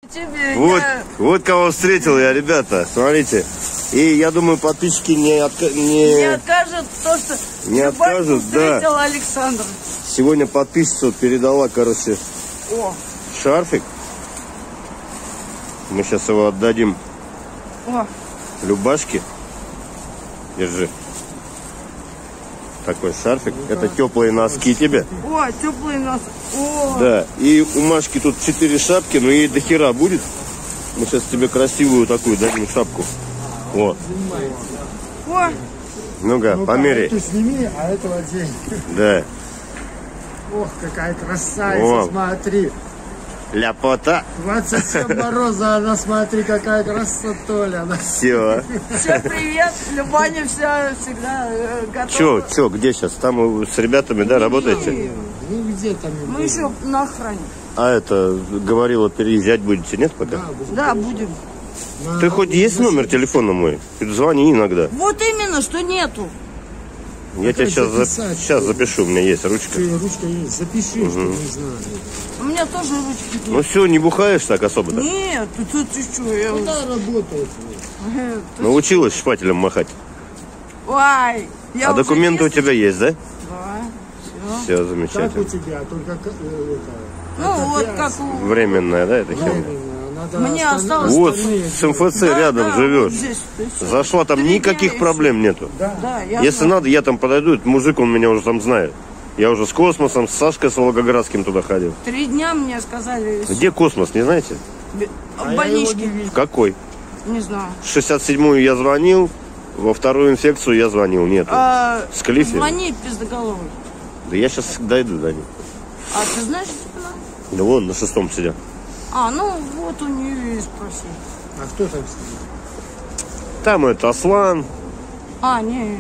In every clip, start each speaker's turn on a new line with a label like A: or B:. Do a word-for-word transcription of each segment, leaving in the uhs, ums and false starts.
A: Тебе
B: Вот,
A: я...
B: вот кого встретил я, ребята, смотрите. И я думаю, подписчики не, отка... не...
A: не откажут то, что
B: не откажут,
A: встретил
B: да.
A: Александр.
B: Сегодня подписчица передала, короче,
A: О.
B: шарфик. Мы сейчас его отдадим
A: О.
B: Любашке. Держи. Такой шарфик. Это теплые носки тебе.
A: О, теплые носки. О.
B: Да. И у Машки тут четыре шапки, но ей до хера будет. Мы сейчас тебе красивую такую дадим шапку. Вот.
A: О.
B: Ну-ка,
C: ну
B: померяй.
C: Эту сними, а эту одень.
B: Да.
C: Ох, какая красавица,
B: О.
C: смотри.
B: Ляпота.
C: двадцать семь мороза, она, смотри, какая красотоля. Она.
B: Все.
A: Всем привет. Любаня вся всегда э, готова.
B: Че, че, где сейчас? Там с ребятами, да, работаете?
C: Ну где там?
A: Мы еще на охране.
B: А это, говорила, переезжать будете, нет пока?
C: Да, будем.
A: Да, будем.
C: На...
B: Ты хоть есть номер телефона мой? Звони иногда.
A: Вот именно, что нету.
B: Я тебя сейчас,
C: записать,
B: за... сейчас запишу, у меня есть ручка.
C: Ты, ручка есть, запиши, угу. Что не знаю.
A: У меня тоже ручки нет.
B: Ну все, не бухаешь так особо-то?
A: Нет, ты, ты, ты что? Я...
C: Куда работает?
B: Научилась шпателем махать?
A: Ой, я
B: а документы
A: есть...
B: у тебя есть, да?
A: Да, все.
B: Все,
C: Как
B: замечательно.
C: у тебя, только это,
A: ну
C: это
A: вот
C: пять.
A: как у...
B: Временная, да, это херня?
C: Надо
A: Мне
C: остальные...
A: осталось...
B: Вот с МФЦ да, рядом
A: да,
B: живешь.
A: Вот здесь,
B: зашла, там
A: Три
B: никаких проблем нету.
C: Да.
A: Да, я
B: Если
A: знаю.
B: надо, я там подойду, этот мужик, он меня уже там знает. Я уже с Космосом, с Сашкой, с Волгоградским туда ходил.
A: Три дня мне сказали...
B: Где Космос, не знаете?
A: В больничке.
B: В какой?
A: Не знаю.
B: шестьдесят седьмую я звонил, во вторую инфекцию я звонил, нет.
A: А,
B: с Клиффи?
A: звони пиздоголовый.
B: Да я сейчас дойду до них.
A: А ты знаешь, куда?
B: Да вон, на шестом сидят.
A: А, ну вот у нее и спроси.
C: А кто там сидит?
B: Там это Аслан,
A: А, не.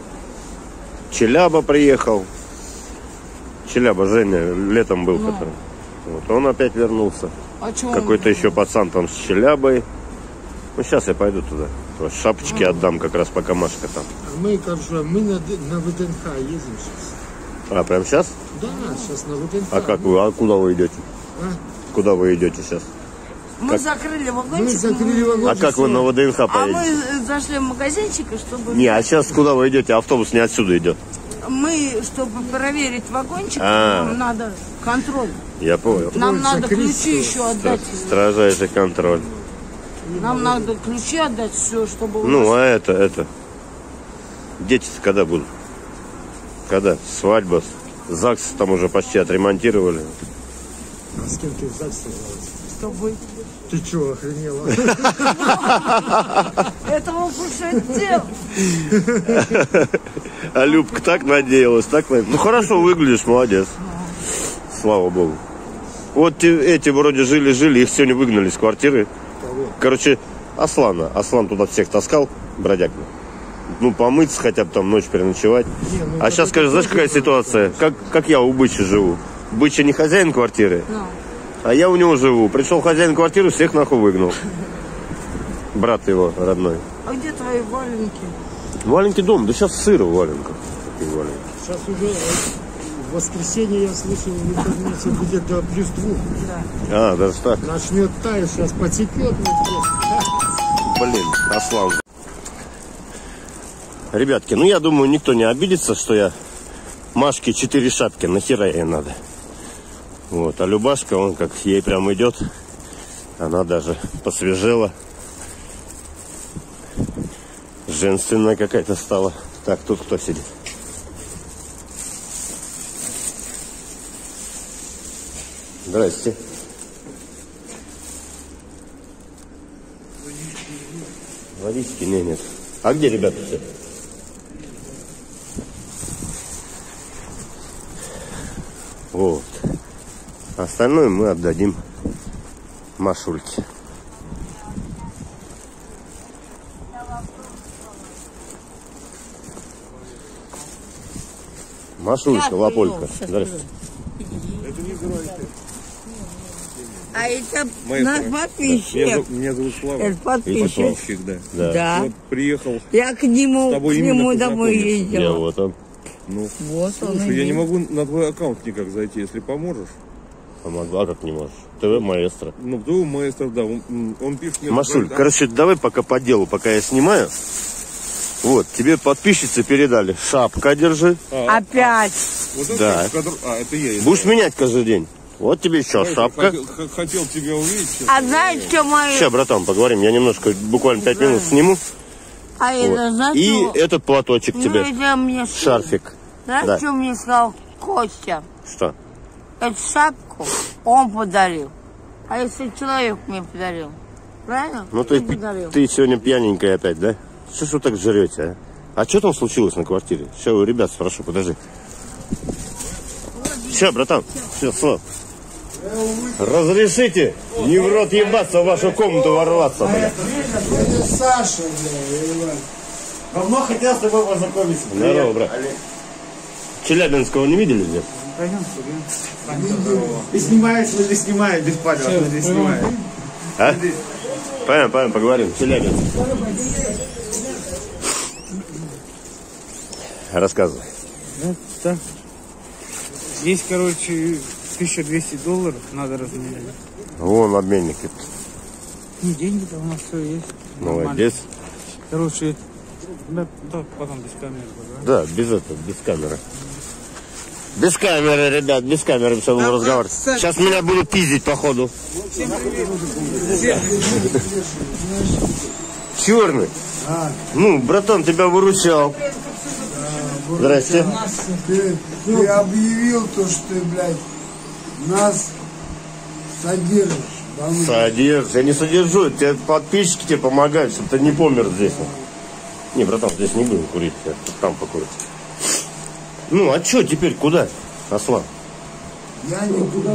B: Челяба приехал. Челяба, Женя, летом был,
A: Ну.
B: который. Вот, он опять вернулся.
A: А чё
B: Какой-то
A: он...
B: еще пацан там с Челябой. Ну, сейчас я пойду туда. Шапочки отдам как раз, пока Машка там.
C: А мы, короче, мы на, на ВДНХ ездим сейчас.
B: А, прям сейчас?
C: Да, сейчас на ВДНХ.
B: А как вы, а куда вы идете?
C: А?
B: Куда вы идете сейчас?
A: Мы
B: как?
A: закрыли
C: Мы
A: вагончик.
C: закрыли
A: мы-
C: вагончик.
B: А как вы на ВДНХ
A: А
B: поедете?
A: мы зашли в магазинчик, и чтобы...
B: Не, а сейчас куда вы идете? Автобус не отсюда идет.
A: Мы, чтобы проверить вагончик,
B: А.
A: нам надо контроль.
B: Я понял.
A: Нам
C: Ой,
A: надо
C: закрыть
A: ключи
C: всё.
A: еще отдать.
B: Строжайший контроль.
A: Нам надо ключи отдать, все, чтобы... у
B: Ну,
A: нас-
B: а это, это. Дети-то когда будут? Когда? Свадьба. ЗАГС там уже почти отремонтировали.
C: А с кем ты в ЗАГС собрался?
A: С тобой.
C: Ты что, охренела?
A: Этого больше дел.
B: А Любка так надеялась, так надеялась. Ну хорошо выглядишь, молодец. Слава богу. Вот те- эти вроде жили-жили, их сегодня выгнали с квартиры.
C: Кого?
B: Короче, Аслана. Аслан туда всех таскал, бродяг. Ну, помыться хотя бы там ночь переночевать.
C: Не, ну,
B: А сейчас, скажи, знаешь, какая ситуация? Как, как я у Быча живу. Быча не хозяин квартиры,
A: Ну.
B: а я у него живу. Пришел хозяин квартиры, всех нахуй выгнал. Брат его родной.
A: А где твои валенки?
B: Маленький дом, да сейчас сыро в валенках. Такие валенки.
C: Сейчас уже э, в воскресенье, я слышал, в интернете будет до плюс двух.
A: Да.
B: А, даже так.
C: Начнет таять, сейчас потекет.
B: Блин, Аслан. Ребятки, ну я думаю, никто не обидится, что я Машке четыре шапки, нахера ей надо. Вот, а Любашка, он как ей прям идет, она даже посвежела. Женственная какая-то стала. Так, тут кто сидит? Здрасте. Водички не, нет. А где ребята все? Вот. Остальное мы отдадим Машульке. Машулька, Лаполька. Здравствуйте.
D: А это
E: Моя
D: наш
E: вторая.
D: подписчик.
E: Меня, зовут- меня зовут Слава.
D: Это подписчик.
E: Подписчик, да.
B: Да.
D: Да.
E: Вот приехал.
D: Я к нему,
E: С тобой
D: к
E: именно
D: нему домой
E: познакомиться.
B: Я
D: ездила.
B: вот он.
E: Ну,
D: Вот он.
E: слушай, я
D: и
E: не
D: есть.
E: могу на твой аккаунт никак зайти, если поможешь.
B: Помогла, как не можешь. ТВ маэстро.
E: Ну, ТВ маэстро, да. Он, он пишет мне...
B: Машуль,
E: да?
B: короче, давай пока по делу, пока я снимаю. Вот, тебе подписчицы передали. Шапка держи.
E: А,
A: Опять.
E: Вот это,
B: Да.
E: который- а, это я. это
B: Будешь
E: я.
B: менять каждый день. Вот тебе еще
E: Знаете,
B: шапка.
E: Хотел, х- хотел тебя увидеть. честно
A: А знаете, что мои...
B: Сейчас, братан, поговорим. Я немножко, буквально пять минут сниму.
A: А
B: Вот.
A: это, знаете,
B: И
A: что-
B: этот платочек
A: ну,
B: тебе.
A: это мне...
B: Шарфик.
A: Знаете,
B: Да.
A: что мне сказал Костя?
B: Что?
A: Эту шапку он подарил. А если человек мне подарил? Правильно?
B: Ну ты,
A: Он подарил.
B: ты сегодня пьяненькая опять, да? Что ж вы так жрете, а? А что там случилось на квартире? Сейчас у ребят спрошу, подожди. Сейчас, братан. Сейчас, Слав. Разрешите не в рот ебаться в вашу комнату ворваться, блядь.
C: Это Саша, бля,
F: Давно хотел с тобой познакомиться.
B: Здорово, брат. Челябинского не видели здесь?
F: И снимает, смотри, снимает, без палева, смотри, снимает.
B: А? Пойдем, пойдем, поговорим. Челябинск. Рассказывай.
G: Да, так. Есть, короче, тысяча двести долларов, надо разменять.
B: Вон обменник.
G: Ну, деньги-то у нас все есть. Нормально.
B: Молодец.
G: Короче, да, да, потом без камеры. Да?
B: Да, без этого, без камеры. Без камеры, ребят, без камеры все будем разговаривать. Сейчас меня будут пиздить, походу. Черный. Ну, братан, тебя выручал. Здрасте.
C: ты, ты объявил то, что ты, блядь, нас содержишь. Да, ну,
B: Содержь. Я не содержу. Тебе подписчики тебе помогают, чтобы ты не помер здесь. Не, братан, здесь не будем курить. Я там покурить. Ну, а что теперь? Куда? Аслан.
C: я никуда.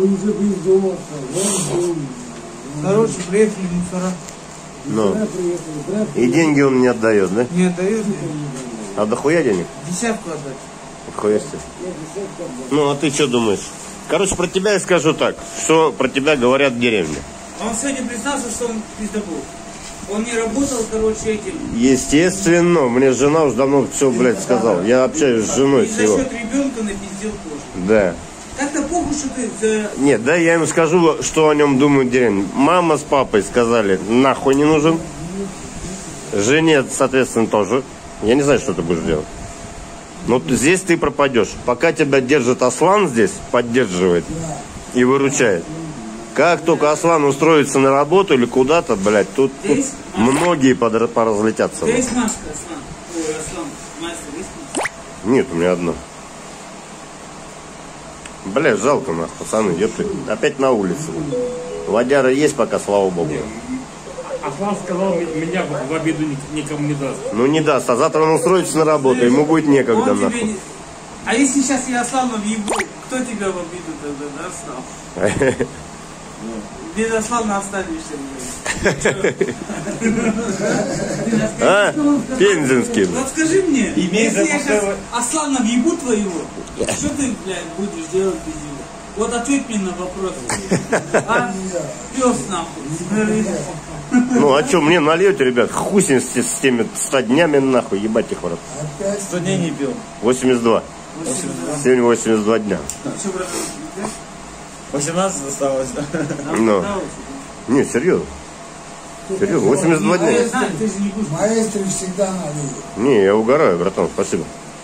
G: Короче, приехали мусора.
B: Ну. И деньги он не отдает, да?
G: Не отдают.
B: А дохуя денег?
G: Десятку отдать.
B: Хуя себе. Ну, а ты что думаешь? Короче, про тебя я скажу так, что про тебя говорят в деревне.
H: Он сегодня признался, что он пиздобол. Он не работал, короче, этим.
B: Естественно, мне жена уже давно все, блядь, сказала. Я общаюсь с женой
H: И за
B: всего.
H: счет ребенка напиздел тоже.
B: Да.
H: Как-то похуй, что ты за...
B: Нет, да, я им скажу, что о нем думают в деревне. Мама с папой сказали, нахуй не нужен. Жене, соответственно, тоже. Я не знаю, что ты будешь делать. Но ты- здесь ты пропадешь. Пока тебя держит Аслан здесь, поддерживает и выручает. Как только Аслан устроится на работу или куда-то, блядь, тут, тут многие подра- поразлетятся.
H: У тебя есть маска, Аслан? Ой, Аслан, мастер, есть маска?
B: Нет, у меня одна. Бля, жалко нас, пацаны, ёпты. Опять на улице. Водяра есть пока, слава богу.
I: Аслан сказал, меня в обиду никому не даст.
B: Ну не даст, а завтра он устроится на работу, ему будет некогда,
H: Он тебе
B: нахуй.
H: не- А если сейчас я Аслана въебу, кто тебя в обиду тогда, да, Аслан? Без Аслана останешься, блядь.
B: А? Пензенский.
H: Вот скажи мне,
F: Имей
H: если я
F: за
H: сейчас
F: пустого-
H: Аслана въебу твоего, что ты, блядь, будешь делать без него? Вот ответь мне на вопрос. А? Пес нахуй.
B: Ну а что, мне нальете, ребят? Хуй с, с- с теми ста днями нахуй, ебать их в рот.
F: Сто дней не пил.
B: восемьдесят два. Сегодня восемьдесят два дня.
H: Что, брат,
F: восемнадцать осталось.
B: Ну. Не, серьезно. Серьезно, восемьдесят два дня.
H: я знаю, ты же не будешь.
C: Маэстро всегда налил.
B: Не, я угораю, братан, спасибо.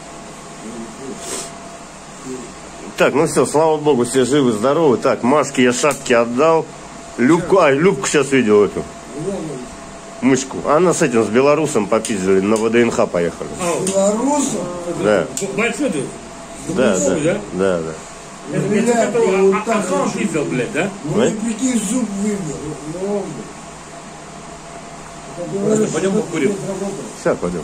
B: Так, ну все, слава богу, все живы, здоровы. Так, Машке я шапки отдал. Любку, а, Любку сейчас видел эту. Мышку. Она с этим, с белорусом попиздили, на ВДНХ поехали.
C: Белорусов,
B: Да,
I: Большой ты?
B: да, да,
I: да?
B: да, да.
I: Это
C: блядь,
I: это которого
C: вот
I: А-
C: так
I: Аслан
C: хочу.
I: пиздил, блядь, да?
C: ну
B: Да?
C: ты прикинь, зуб выбил.
F: Просто пойдем покурим.
B: Сейчас пойдем.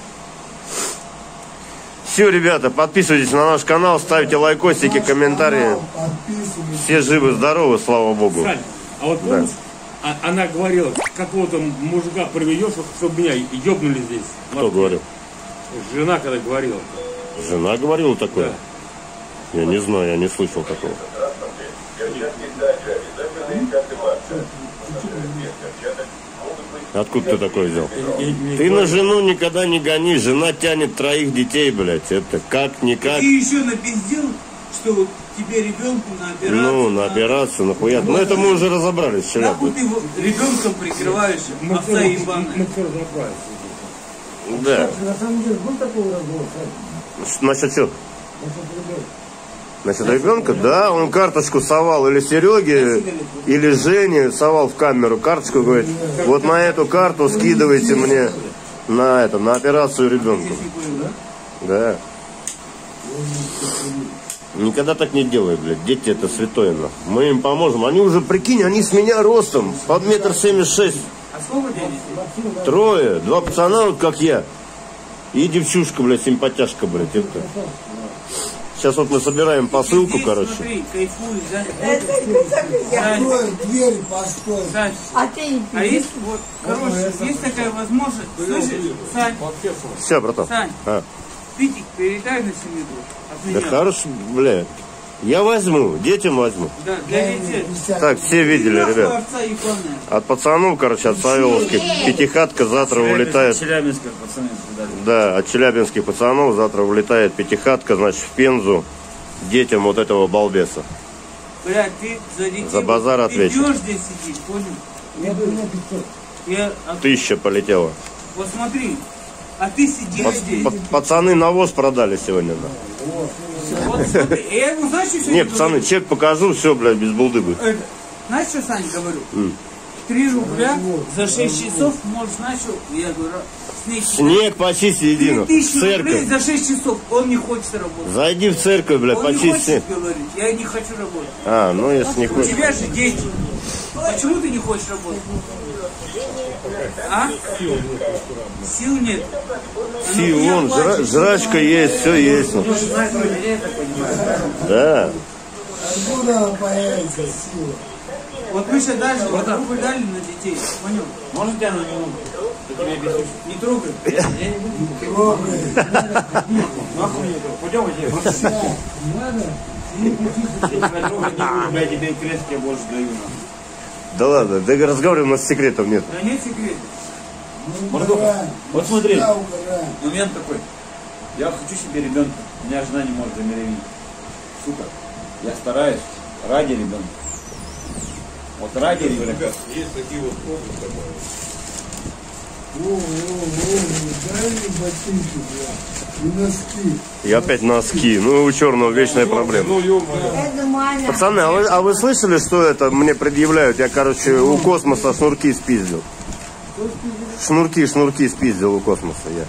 B: Все, ребята, подписывайтесь на наш канал, ставьте лайкосики, комментарии.
C: Подписывайтесь.
B: Все живы, здоровы, слава богу.
I: Сань, а вот помнишь, а- она говорила, какого-то мужика приведешь, вот, чтобы меня ебнули здесь. в
B: Кто
I: Москве.
B: говорил?
I: Жена когда говорила.
B: Жена говорила такое?
I: Да.
B: Я не знаю, я не слышал такого. Откуда ты такое взял?
I: И- и-
B: Ты на жену никогда не гони, жена тянет троих детей, блядь. Это как-никак.
H: Ты еще напиздел, что вот тебе ребенку на операцию.
B: Ну, на операцию, нахуя. Ну, это мы уже разобрались вчера.
H: Нахуй ты ребенком прикрываешь овца ебаная.
B: Да.
C: На самом деле, был такой разговор?
B: Насчет что? Насчет ребенка? Да, он карточку совал или Сереге, или Жене, совал в камеру карточку, говорит, вот на эту карту скидывайте мне на это, на операцию ребенку. Да. Никогда так не делай, блядь. Дети это святое, нахуй. Мы им поможем. Они уже, прикинь, они с меня ростом, под метр семьдесят шесть.
H: А сколько денег?
B: Трое, два пацана, вот как я. И девчушка, блядь, симпатяшка, блядь. Это. Сейчас вот мы собираем посылку,
H: Здесь,
B: короче.
H: Смотри, кайфуй, Сань.
C: Открой дверь, постой.
H: Сань,
A: А ты не
H: а есть, вот, короче, есть такая возможность. Слышишь, Сань,
B: Все, братан.
H: Сань,
B: А.
H: Питик передай на семью от
B: Да
H: меня.
B: хорош, блядь. Я возьму, детям возьму.
H: Да, для детей.
B: Так, все видели,
H: Нахуй
B: ребят.
H: овца ебаная.
B: От пацанов, короче, от Савеловской. Пятихатка завтра улетает.
F: Челябинска, пацаны, дали.
B: Да, от челябинских пацанов завтра улетает пятихатка, значит, в Пензу. Детям вот этого балбеса.
H: Блядь, ты за детей.
B: За базар
H: ты
B: отвечу.
H: идешь здесь сидишь, понял?
C: Я бы на пятьсот.
H: Я, а,
B: Тысяча полетела.
H: вот смотри, а ты сидишь
B: Пац-
H: здесь.
B: пац- Пацаны навоз продали сегодня, да.
H: Вот смотри, я ему, знаешь, что
B: Не,
H: сегодня
B: пацаны,
H: говорю?
B: чек покажу, все, блядь, без булдыгы.
H: Это, знаешь, что, Сань, говорю?
B: М.
H: Три рубля за шесть часов можешь, знаешь, что? Я говорю, снег.
B: Снег почисти, иди,
H: Три
B: ну.
H: тысячи рублей
B: Церковь.
H: за шесть часов, он не хочет работать.
B: Зайди в церковь, блядь,
H: Он не
B: почисти
H: хочет
B: снег.
H: говорить, я не хочу работать.
B: А, ну если не
H: У
B: хочешь.
H: тебя же дети. Почему ты не хочешь работать? А? Сил нет. А
B: Сил,
H: нахуя
B: вон, жра-
H: плачешь?
B: жрачка есть, все есть. ну. Да.
C: Откуда появится сила?
H: Вот мы сейчас дали, вот рубль дали на детей. Понял?
F: Можно тебя на минуту? Я тебе объясню.
H: Не трогай.
F: Нахуй мне это? Пойдем, иди. Я тебе крест, я больше даю.
B: Да ладно, да разговариваем, у нас секретов нет.
H: Да нет секрета.
F: Мордуха, вот смотри,
C: Я угораю.
F: момент такой. Я хочу себе ребенка, у меня жена не может забеременеть. Сука, я стараюсь ради ребенка. Вот ради ребенка.
E: Есть такие вот опыты.
C: О, о, о, дай мне ботинки, бля. И носки.
B: И опять носки. Ну, у черного вечная проблема.
E: Ну, ё-моё.
A: Это Маня.
B: Пацаны, а вы, а вы слышали, что это мне предъявляют? Я, короче, у космоса шнурки спиздил. Шнурки, шнурки спиздил у космоса я.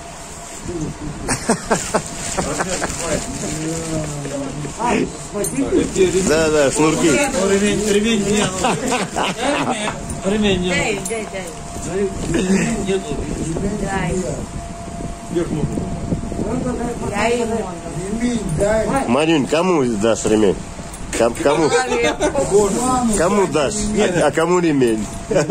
B: Да, да, шнурки.
F: Ремень, ремень меня. Ремень мне.
A: Дай, дай, дай. Дай. Я ему.
C: Ремень дай.
B: Манюнь, кому дашь ремень? Ком- Кому, кому дашь, а, а кому ремень?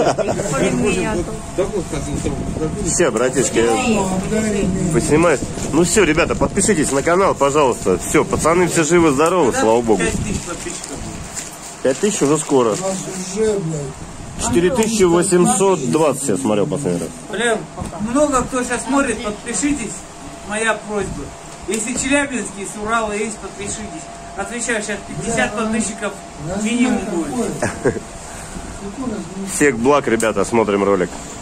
B: Все, братишки, вы снимаете? Ну все, ребята, подпишитесь на канал, пожалуйста. Все, пацаны все живы-здоровы, слава богу.
H: Пять тысяч подписчиков.
B: Пять тысяч уже скоро.
C: У нас уже, блядь.
B: Четыре тысячи восемьсот двадцать я смотрел последний раз.
H: Бля, много кто сейчас смотрит, подпишитесь. Моя просьба. Если Челябинский, с Урала есть, подпишитесь. Отвечаю, сейчас пятьдесят подписчиков минимум будет.
B: Всех благ, ребята, смотрим ролик.